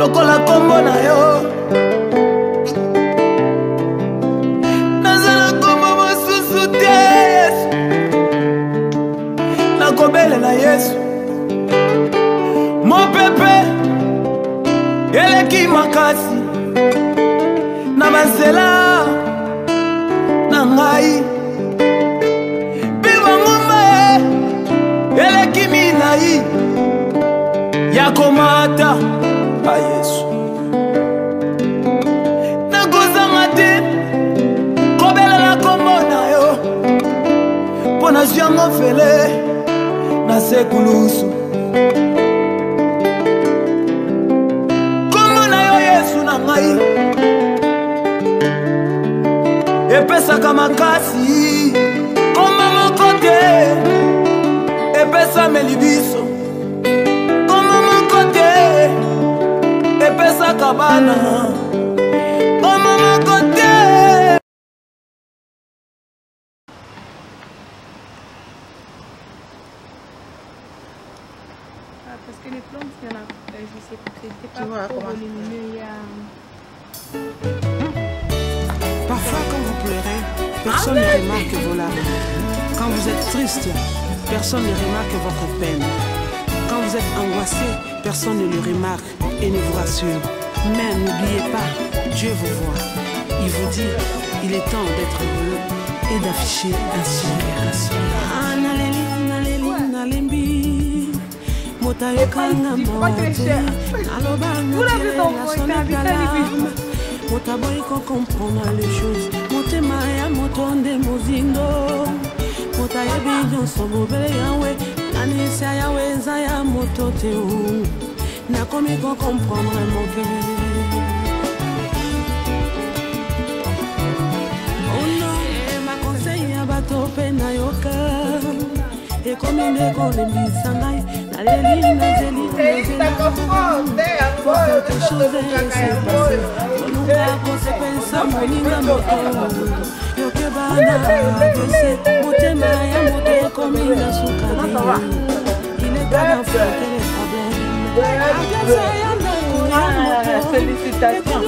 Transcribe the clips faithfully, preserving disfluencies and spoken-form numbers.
lokola kombo na yo nazala kombo mosusu te Yesu nakobelela Yesu mopepe eleki makasi na masela na ngai bibangumba eleki minai ya komata a Yesu nakozanga te kobelela kombo na yo mpo nazwi yango fele na sekulusu kombo na yo Yesu na ngai epesaka makasi kombo moko te epesameli biso kombo moko te epesaka bana kombo moko te. Parce que les plantes, il y en a, je sais pas, c'était pas trop volumineux, il y a... Parfois, quand vous pleurez, personne ne remarque vos larmes. Quand vous êtes triste, personne ne remarque votre peine. Quand vous êtes angoissé, personne ne le remarque et ne vous rassure. Mais n'oubliez pas, Dieu vous voit. Il vous dit, il est temps d'être heureux et d'afficher un sourire. Un sourire. Motayokanga mote alobanga la sonnette d'alarme motaboyiko comprendre les choses motema ya motonde mozindo motayebi nyonso bobele yawe anisa yawe eza ya moto te nakomi ko comprendre mon cœur. Oh non, ma conseil ya bato pe na yoka et comme il est qu'on les lit sans maille, la léline, la zéline, la quelque chose s'est passé. Nous la conséquence à mon inamoto. Yo que bana, c'est monté maïa, monté comme il a soukadé. Il est pas d'enfant les problèmes. Félicitations.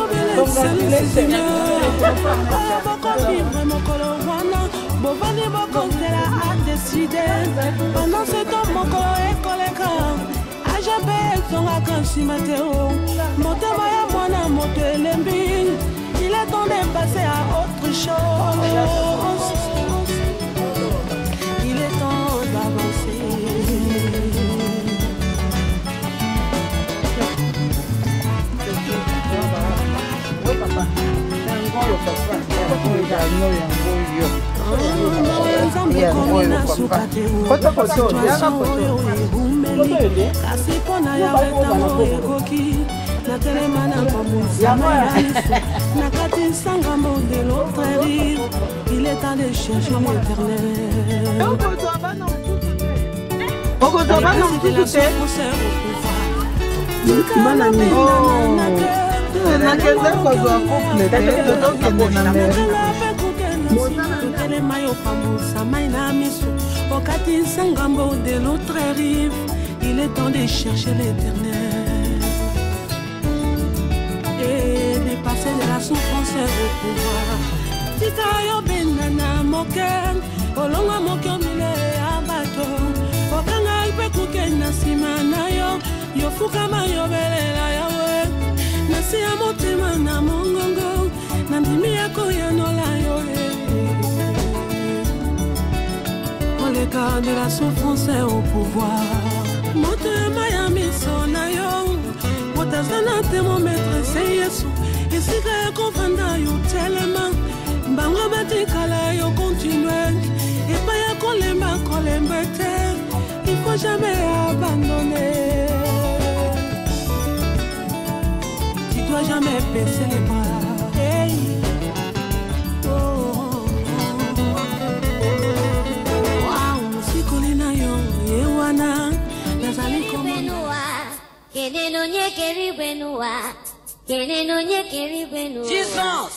Bovani Bokonsela a décidé pendant ce temps mon corps est collecté a jamais son akansi Mathéo motema ya mwana moto elembi il est temps de passer à autre chose il est temps d'avancer. Oui papa il est temps de chercher il est temps de chercher l'éternel et de passer de la souffrance au pouvoir. Tita yo benana moken, olonga moken mile abato, okanga ipe kukena simana yo, yo fukama yo belela yawe, nasi ya motema na mongongo, nandimi yako ya nola yo le cas de la souffrance au pouvoir. Motema ya misona yo, motazana te mon maître c'est Yesu. Ici que confanda yo tellement, bango batikala yo continuer. Et pas ya kolemba kolemba te, il faut jamais abandonner. Tu dois jamais baisser les bras. Hey. Jesus!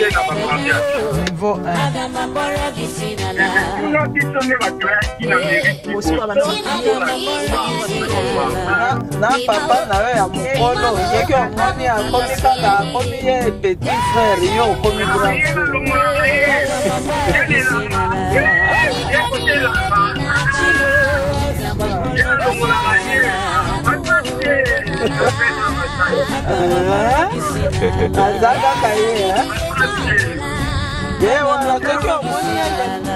Niveau un. Na papa na yo ya mokolo yeki omoni akomi kaka akomi ye petit frère yo okomi grand aza kaka ye ye wana soki omoni ye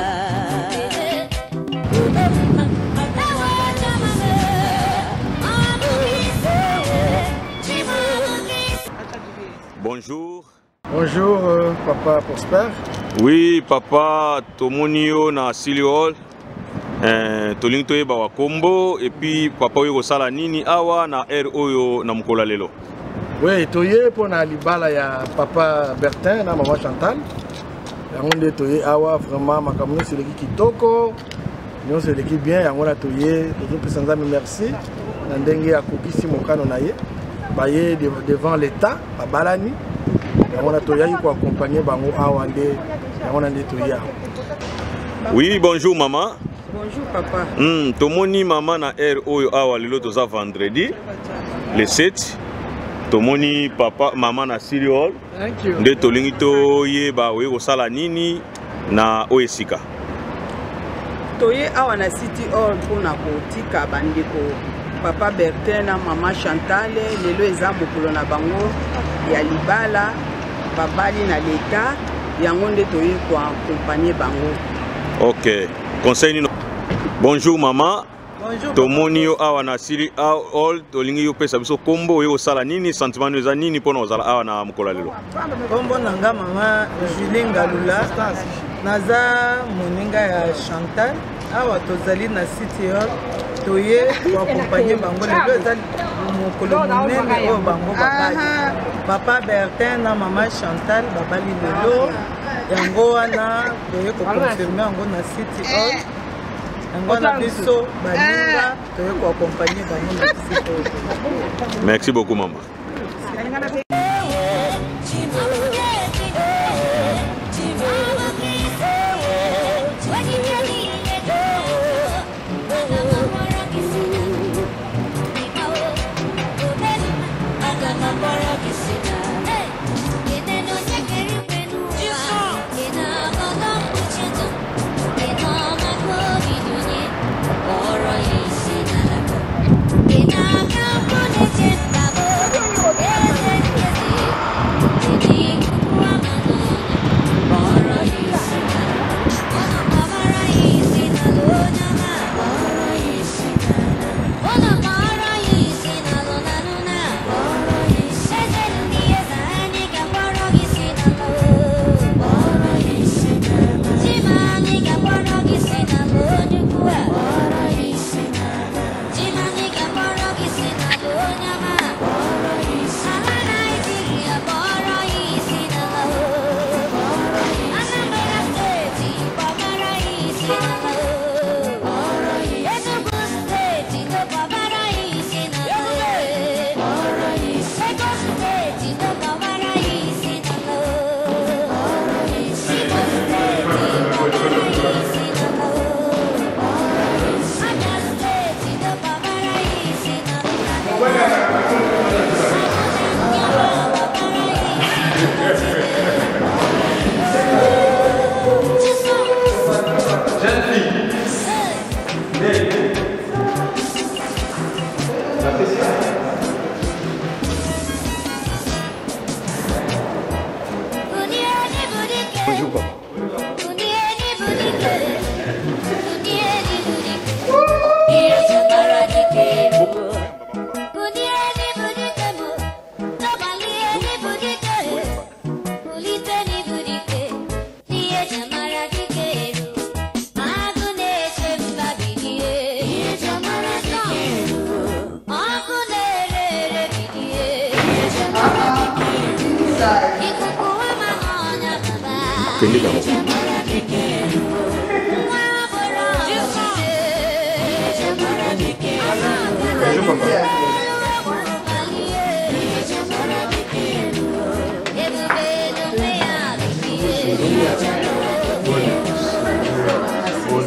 Bonjour. Bonjour, euh, papa Prosper. Oui, papa Tomonio na Siliol. Euh, Toling toye bawa kombo et puis papa oyo sala nini awa na R oyo na mukola lelo. Oui, toye pour na libala ya papa Bertin na maman Chantal. Yango toye awa vraiment makamuni c'est l'équipe kitoko. Nous c'est l'équipe bien yango na toye tozo pesanga merci. Na ndenge ya kokisi mokano na ye. Baye devant l'état à Balani. On a toya qui accompagner bango awande. On a toya. Oui, bonjour maman. Bonjour papa. Hmm, tomoni maman na R oyo awa lelo toza vendredi le sept. Tomoni papa maman na Siriol. Thank you. Nde tolingi to ye ba we sala nini na oesika. Toye awa na City Hall pona kotika bandeko. Papa Bertin na maman Chantal lelo eza mokolo na bango ya libala babali na leta yango nde toye ko accompagner bango. OK. Conseil nino. Bonjour maman. Bonjour. Tomoni yo awa na Siri all tolingi yo pesa biso kombo yo sala nini sentiment eza nini pona ozala awa na mokolo lelo. Kombo nanga mama Julien Galula naza moninga ya Chantal awa tozali na City Hall toye ko accompagner bango lelo eza mokolo monene oyo bango babali papa Bertin na mama Chantal babali lelo yango wana toye ko confirmer yango na City Hall yango na biso balinga toye ko accompagner bango na City Hall. Merci beaucoup maman.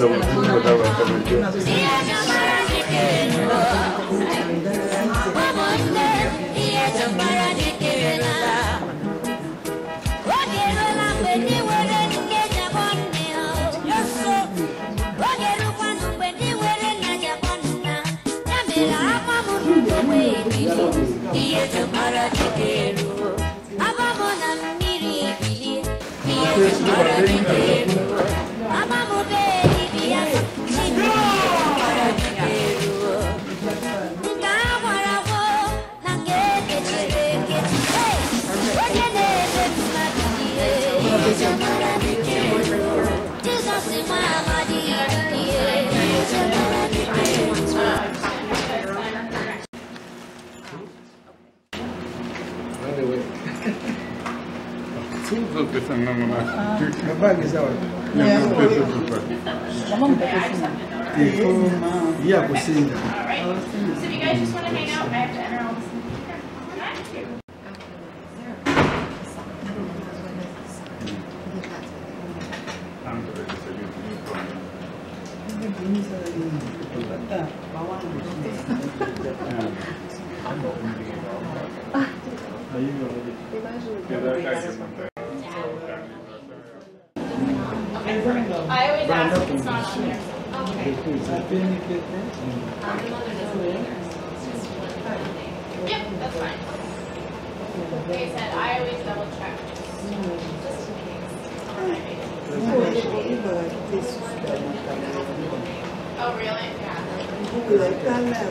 Yeah, we see that. Alright. So if you guys just want to hang out, I have to enter all the speakers. I always ask if it's not on there. Yep, that's fine. Like I said, I always double check. Just in case. Oh, really? Yeah.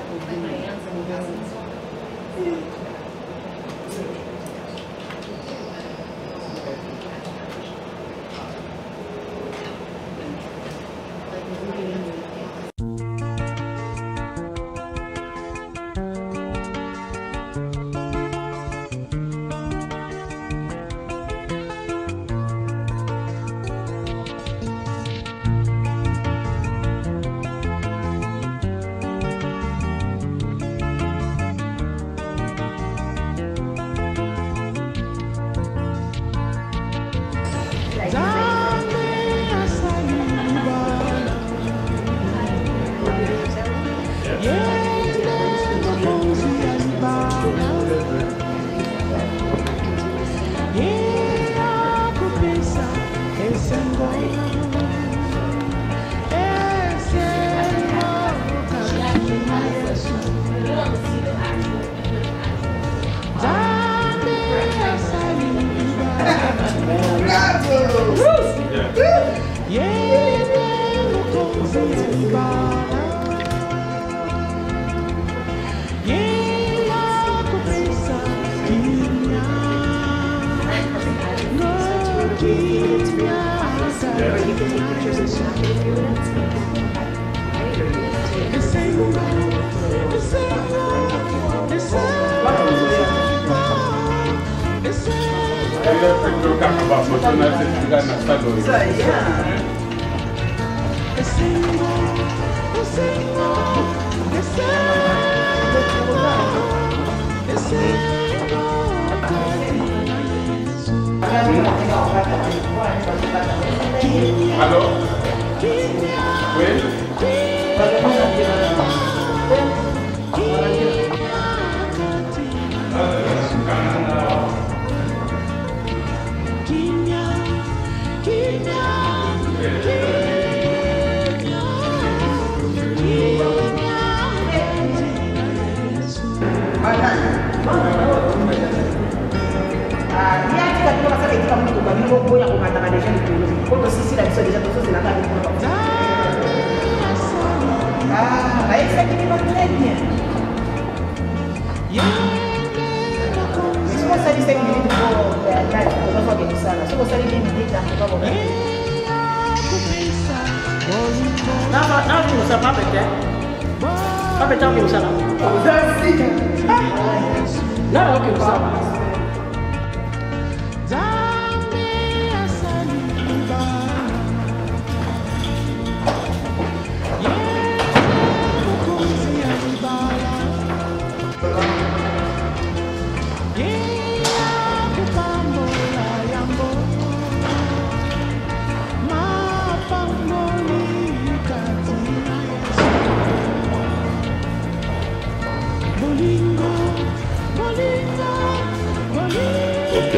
Allô? Oui? Ah, aí isso aqui me mantém. Se você disser que ele for atrás, eu não vou ver isso. Se você lhe pedir, já não vou ver. Não, não, não, não, não, não, Pas pétant comme ça là. Non, non, comme ça. Ok.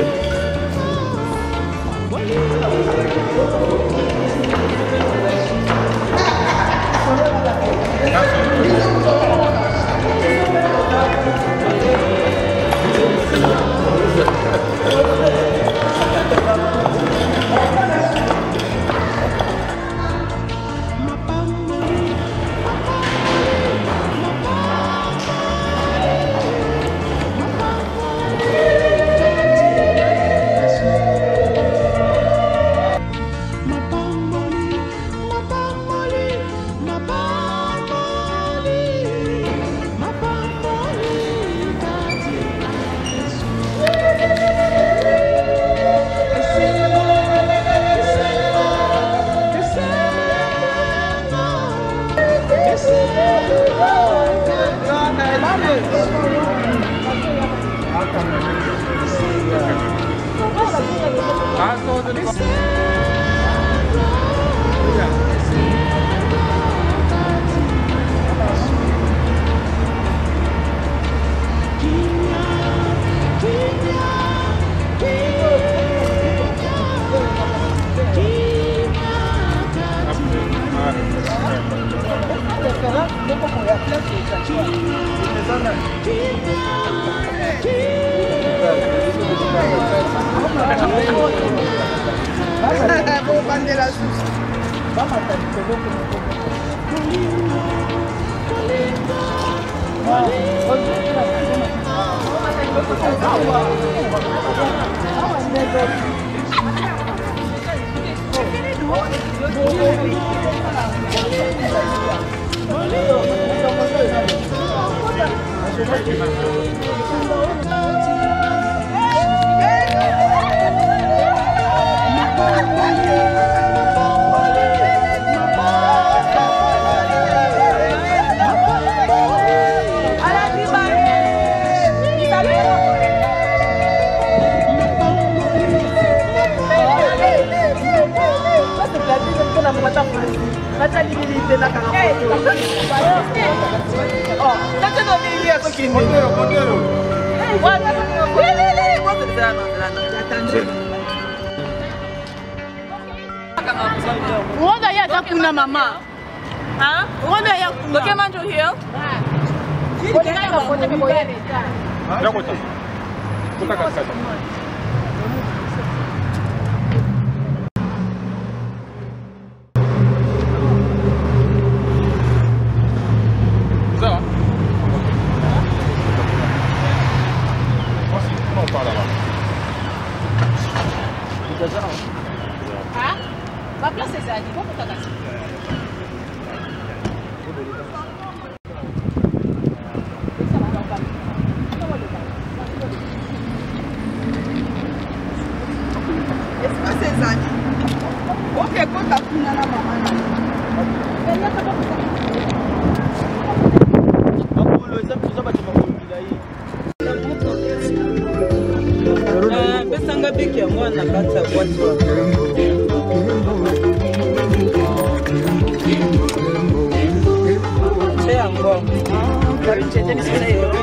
Wanda ya takuna mama. Huh? Wanda ya kuna. Look at Manjo here. Ah? Ma place c'est ça, il faut que tu t'agasses. pesanga biki ya mwana kati ya bwati wa che yango karinchete nisina yewe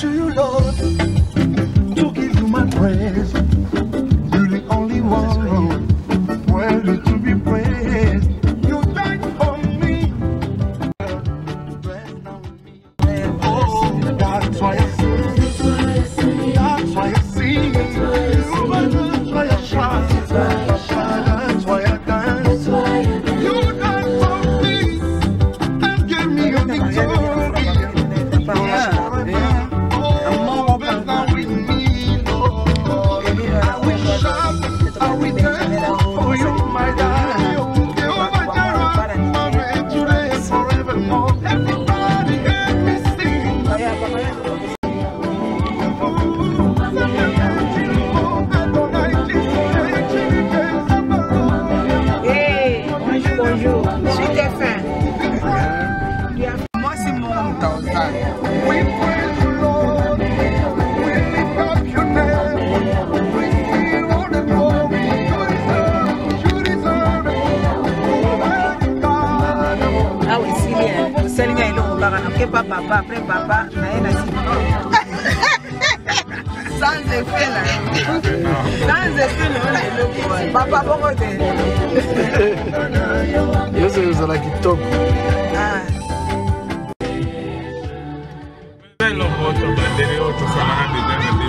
to you, Lord, to give you my praise. You're the only one worthy to be praised. You died for me. Oh, that's why I sing. That's why I sing. That's why I shout. That's why I dance. You died for me and gave me your victory. Papa, après papa, sans effet là. Sans effet là. Papa, pourquoi t'es? Yo sé usar la kitoko. Ah. Lo voto bandere otto sana de dana de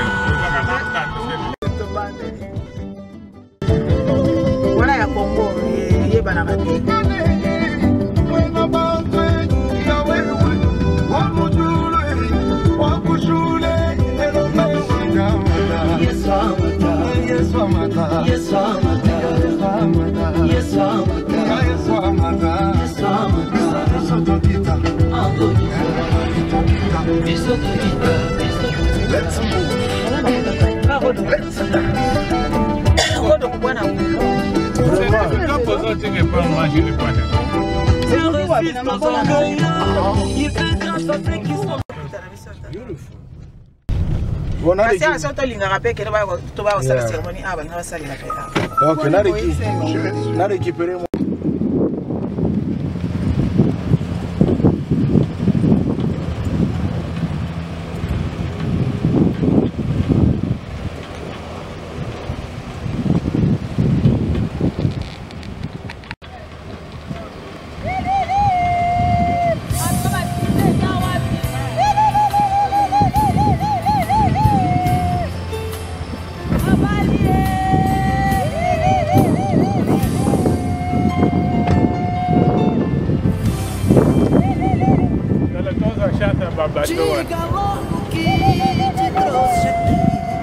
no wala ya Congo ye bana mati. Let's move. Let's Ok, nada récupéré. Diga logo o que te trouxe aqui.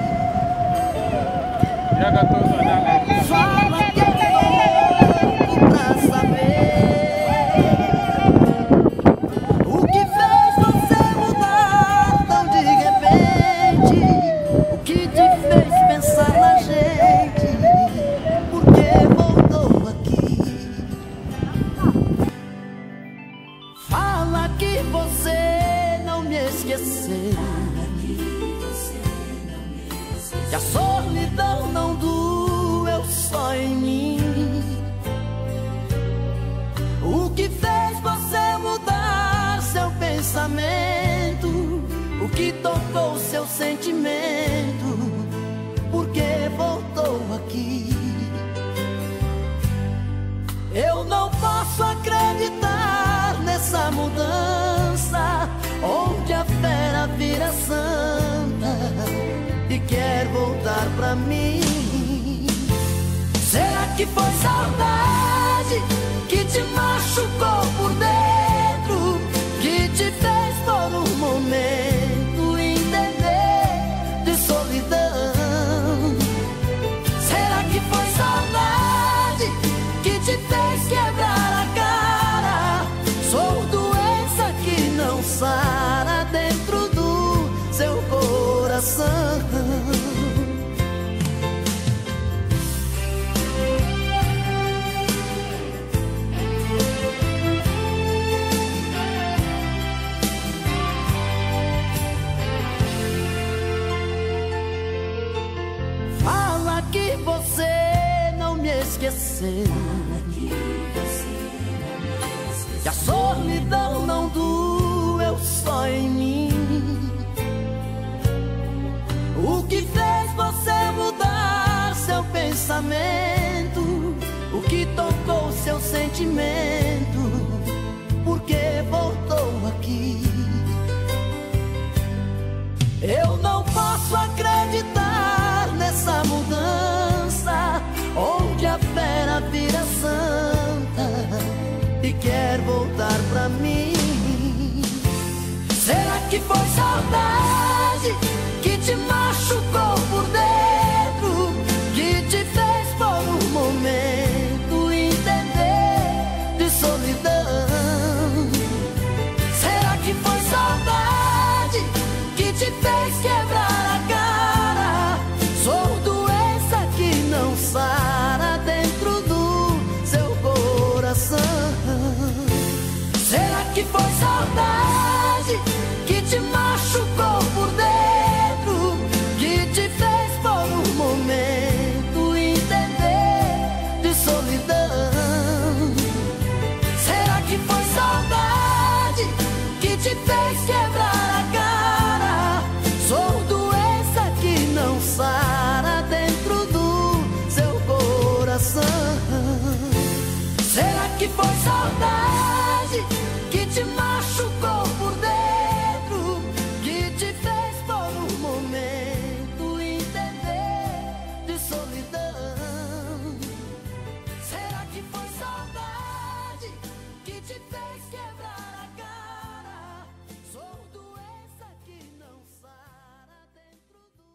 Fala que é louco pra saber o que fez você mudar tão de repente. O que te fez pensar na gente. Por que voltou aqui? Fala que você não me esqueceu, que a solidão não doeu só em mim. O que fez você mudar seu pensamento? O que tocou seu sentimento? Por que voltou aqui? Eu não posso acreditar nessa mudança, onde a fera vira santa e quer voltar pra mim. Será que foi saudade que te machucou por dentro, que te fez por um momento entender de solidão? Será que foi saudade que te fez quebrar a cara? Sou doença que não sara dentro do seu coração. Fala que você não me esqueceu, que a solidão não doeu só em mim. pensamento, o que tocou seu sentimento, porque voltou aqui. Eu não posso acreditar nessa mudança, onde a fera vira santa e quer voltar pra mim. Será que foi saudade que te machucou por dentro, que te fez por um momento entender de solidão? Será que foi saudade que te fez quebrar a cara? Sou doença que não sara dentro do seu coração. Será que foi saudade que te machucou por dentro, que te fez por um momento entender de solidão? Será que foi saudade que te fez quebrar a cara? Sou doença que não sara dentro do seu coração. Será que foi saudade que te machucou por dentro, que te fez por um momento entender de solidão? Será que foi saudade que te fez quebrar a cara? Sou doença que não sara dentro do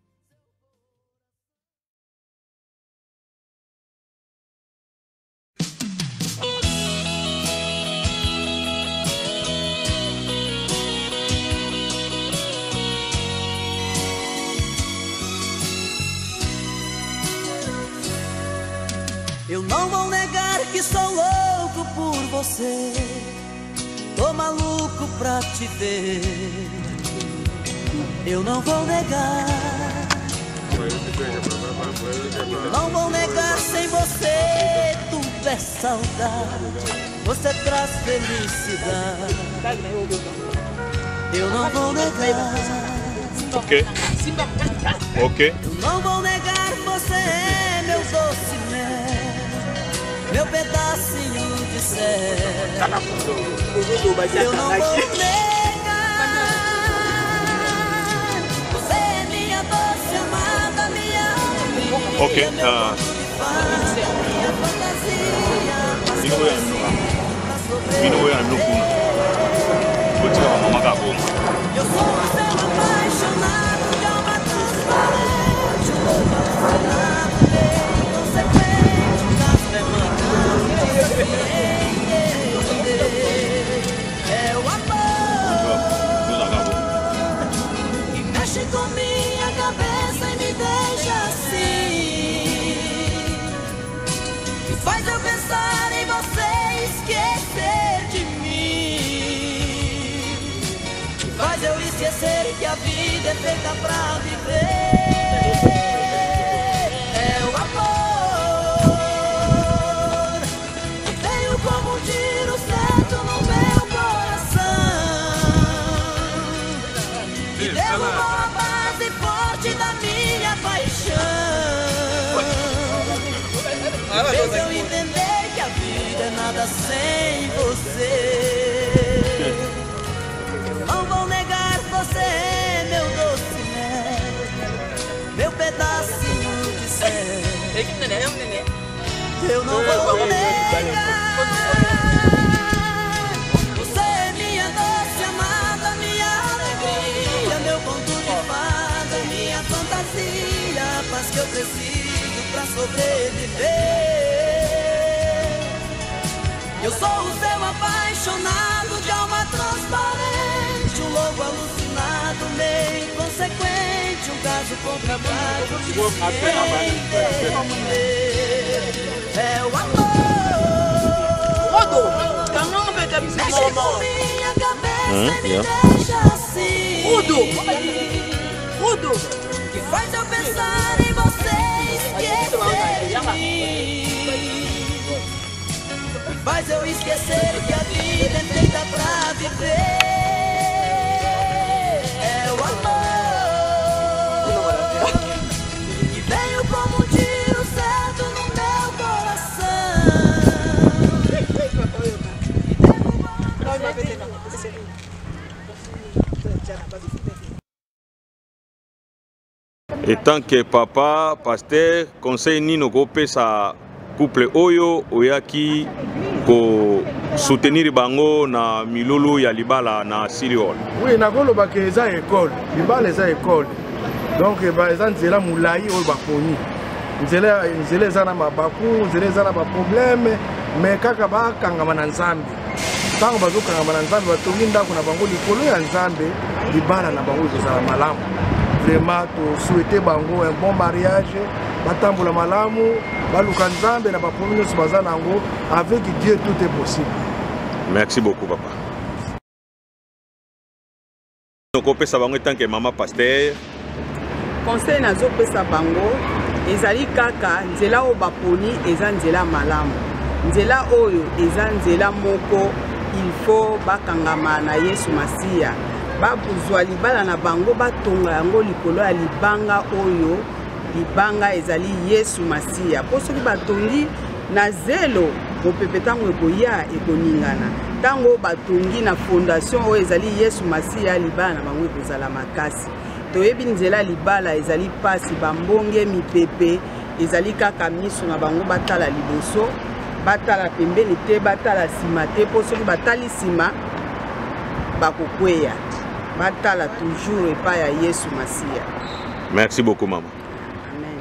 Eu não vou negar que sou louco por você, tô maluco pra te ver. Eu não vou negar, eu não vou negar, sem você tudo é saudade, você traz felicidade. Eu não vou negar, Ok. Ok. eu não vou negar, você é meu doce mel, meu pedacinho de céu. Eu não vou negar, você é minha doce amada, minha alegria, Ok. meu ah, conto de fadas, minha fantasia. Mino wewe anu- mino wewe anukuna. Kutika wa mama kako. Eu sou um seu apaixonado, de alma transparente, um louco alucinado, bem inconsequente, um caso demandado, é o amor que mexe com minha cabeça e me deixa assim, que faz eu pensar em você e esquecer de mim, que faz eu esquecer que a vida é feita pra viver. É o amor que veio como um tiro certo no meu coração, que derrubou a base forte da minha paixão, fez eu entender que a vida é nada sem você. Eu não vou negar, você é meu doce mel, meu pedacinho de céu. Eu não vou negar, você é minha doce amada, minha alegria, meu conto de fada, minha fantasia, a paz que eu preciso pra sobreviver. Eu sou o seu apaixonado, de alma transparente, um louco alucinado, meio inconsequente, um caso complicado de se entender. É o amor que mexe com minha cabeça e me deixa assim, que faz eu pensar em você e esquecer de mim, faz eu esquecer que a vida é feita pra viver. É o amor que veio como um tiro certo Et tant que papa, pasteur, conseil nino kopesa couple oyo oyaki ko soutenir bango na milulu ya libala na Siliol. Oui, nakolo ba ke eza école, libala eza école. Donc ba eza nzela mulai oyo bakoni. Nzela nzela eza na mabaku, nzela eza na ba problème, mais kaka ba kangama na Nzambe. Tango bazo kangama na Nzambe batongi ndako na bango likolo ya Nzambe, libala na bango ezala malamu. Vraiment to souhaiter bango un bon mariage, batambola malamu, baluka Nzambe na ba problème so bazana ngo, avec Dieu tout est possible. Merci beaucoup papa. Donc on peut savoir en tant que maman pasteur. Conseil nazo pesa bango ezali kaka nzela o baponi eza nzela malamu. Nzela oyo eza nzela moko il faut bakangama na Yesu Masiya. Babuzwa libala na bango batonga yango likolo ya libanga oyo libanga ezali Yesu Masiya. Po soki batongi na zelo bopepe tango ekoya ekoningana. Tango batongi na fondation oyo ezali Yesu Masiya libala na bango ekozala makasi. Toyebi nzela libala ezali pasi bambonge mipepe ezali kaka miso na bango batala liboso batala pembeni te batala sima te po soki batali sima bakokweya batala toujours epai ya Yesu Masiya. Merci beaucoup maman. Amen.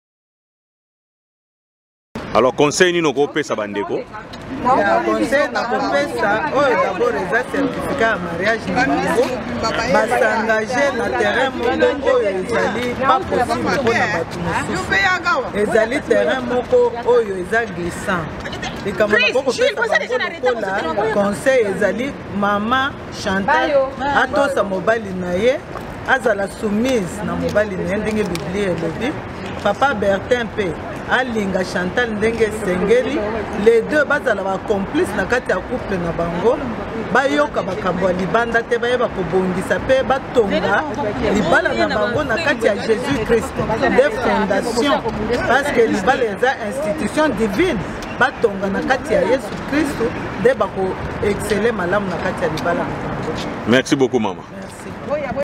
Alors conseil nino kopesa bandeko. Ya conseil na kopesa oyo d'abord eza certificat ya mariage na bango basengage na terrain moko oyo ezali pas possible mpona bato mosusu ezali terrain moko oyo eza glissant likambo na kokopesa bango lokola conseil ezali mama Chantal atosa mobali na ye azala soumise na mobali na ye ndenge biblia elobi papa Bertin mpe alinga Chantal ndenge sengeli les deux bazala ba complice na kati ya couple na bango bayoka bakambo ya libanda te bayeba kobongisa pe batonga libala na bango na kati ya Jésus Christ des fondations parce que libala eza institution divine batonga na kati ya Yesu Christ de bako exceller malamu na kati ya libala na bango. Merci beaucoup maman. Merci.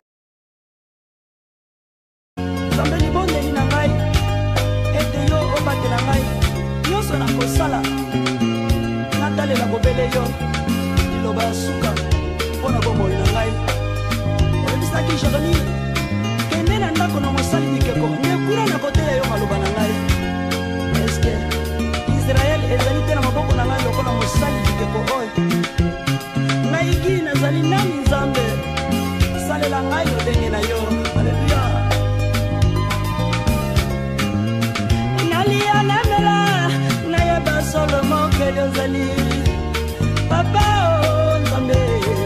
Sala natale la bobele yo iloba suka pona bombo ina ngai oyebisa ki Jeremy kende na ndako na mosali mikeko nekura na kote ya yo maloba na ngai eske Israel ezali te na maboko na ngai lokola mosali mikeko oyo ngai ki nazali nani Nzambe salela ngai ndenge na yo. Haleluya. Nalia namela Solomo Keliozali Papa oh Nzambe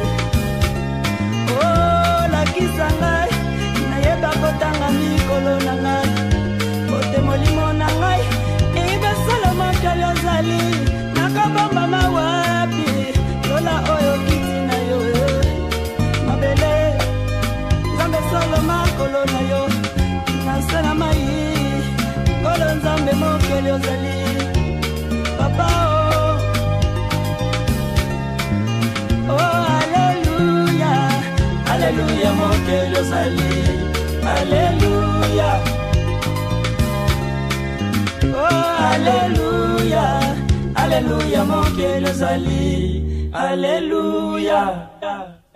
oh la kisanga na yeba kotanga mikolo na ngai kote molimo na ngai ebe Solomo Keliozali nakabamba mawapi lola oyo kiti na yo mabele Nzambe Solomo kolo na yo nasana mai kolo Nzambe mo Keliozali Papa oh, oh alléluia, alléluia mon Keliozali, alléluia, oh alléluia, alléluia mon Keliozali, alléluia.